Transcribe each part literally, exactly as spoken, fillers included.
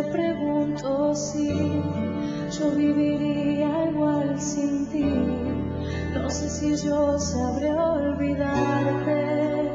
pregunto si yo viviría igual sin ti. No sé si yo sabré olvidarte.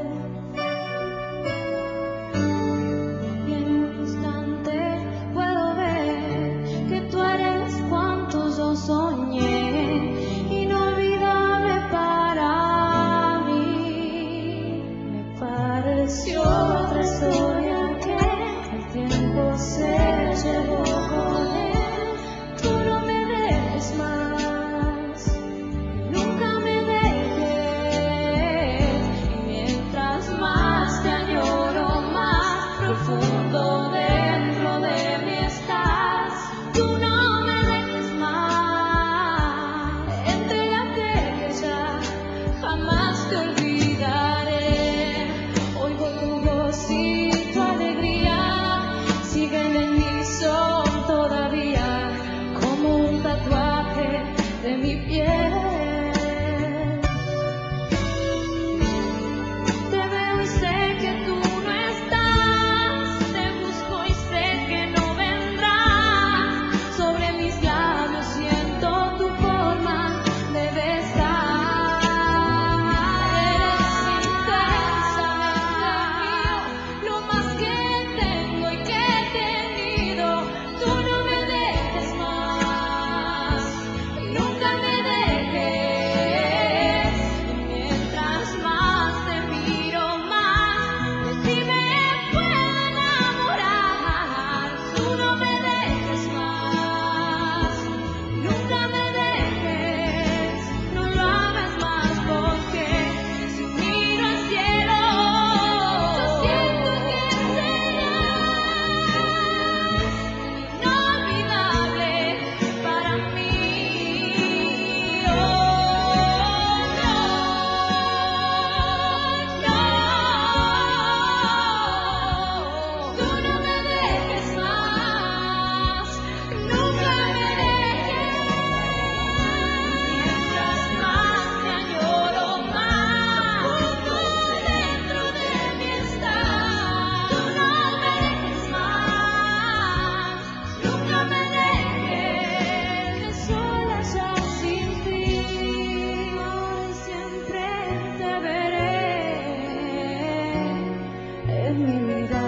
Y en un instante puedo ver que tú eres cuanto yo soñé, inolvidable para mí. Me pareció otra historia que el tiempo se llevó con él. Tú no me dejes más, nunca me dejes. Y mientras más te añoro, más profundo dentro de mí estás. Tú no me dejes más, entrégate que ya jamás te olvidaré. Hoy voy tu voz y tu alegría siguen en mi son todavía, como un tatuaje de mi piel. Te veo y sé que tú no estás, te busco y sé que no vendrás. Sobre mis labios siento tu forma de besar. Eres intensamente mío, lo más que tengo y que he tenido. Tú no me dejes más, nunca me dejes. Y mientras más te miro, más de ti me puedo enamorar. Tú no me dejes más, nunca me dejes. No lo hagas más porque si miro al cielo, yo siento que serás inolvidable para mí. Oh, no, no. Tú no me dejes más, nunca me dejes. Mientras más te añoro, más profundo dentro de mí estás. Tú no me dejes más, nunca me dejes sola ya sin ti. Hoy siempre te veré en mi vida.